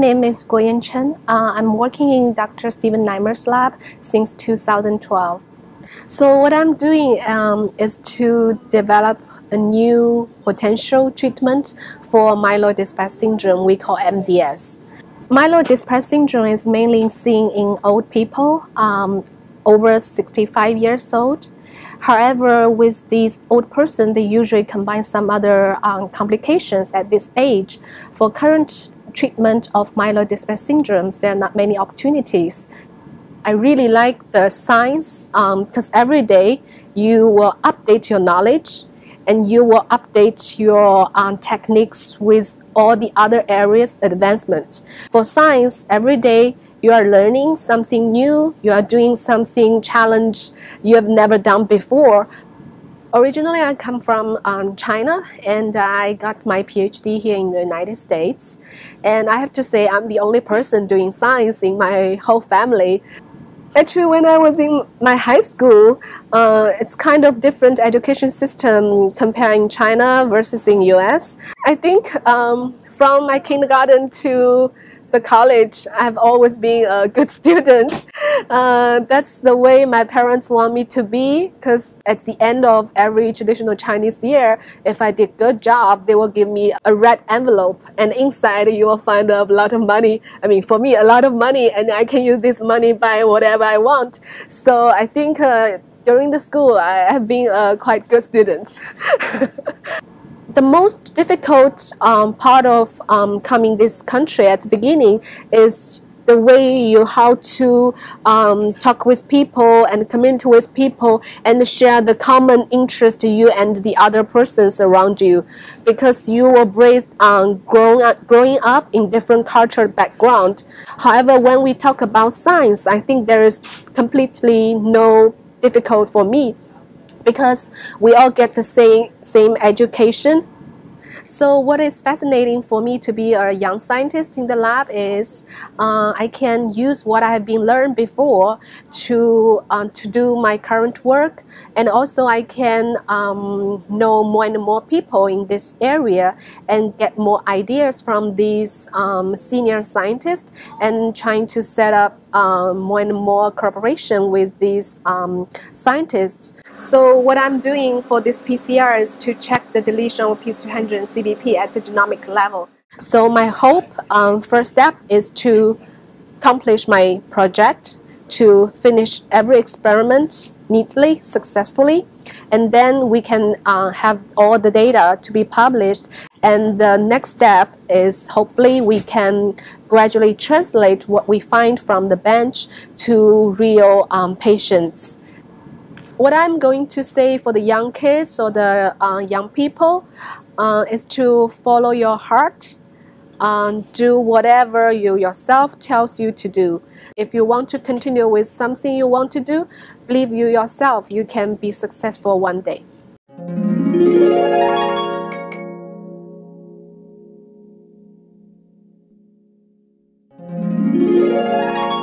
name is Guoyan Cheng. I'm working in Dr. Stephen Nimer's lab since 2012. So what I'm doing is to develop a new potential treatment for myelodysplastic syndrome we call MDS. Myelodysplastic syndrome is mainly seen in old people over 65 years old. However, with these old persons, they usually combine some other complications at this age. For current treatment of myelodysplastic syndromes, there are not many opportunities. I really like the science because every day you will update your knowledge and you will update your techniques with all the other areas advancement. For science, every day you are learning something new, you are doing something challenge you have never done before. Originally, I come from China, and I got my PhD here in the United States. And I have to say, I'm the only person doing science in my whole family. Actually, when I was in my high school, it's kind of different education system comparing China versus in US. I think from my kindergarten to the college, I've always been a good student. That's the way my parents want me to be, because at the end of every traditional Chinese year, if I did a good job, they will give me a red envelope, and inside you will find a lot of money. I mean, for me, a lot of money, and I can use this money buy whatever I want. So I think during the school, I have been a quite good student. The most difficult part of coming this country at the beginning is the way how to talk with people and communicate with people and share the common interest you and the other persons around you, because you were raised growing up in different cultural background. However, when we talk about science, I think there is completely no difficult for me, because we all get the same education. So what is fascinating for me to be a young scientist in the lab is I can use what I have been learned before to do my current work, and also I can know more and more people in this area and get more ideas from these senior scientists, and trying to set up more and more cooperation with these scientists. So what I'm doing for this PCR is to check the deletion of P300 and CDP at the genomic level. So my hope, first step is to accomplish my project, to finish every experiment neatly, successfully, and then we can have all the data to be published. And the next step is hopefully we can gradually translate what we find from the bench to real patients. What I'm going to say for the young kids or the young people is to follow your heart, do whatever you yourself tells you to do. If you want to continue with something you want to do, believe you yourself, you can be successful one day.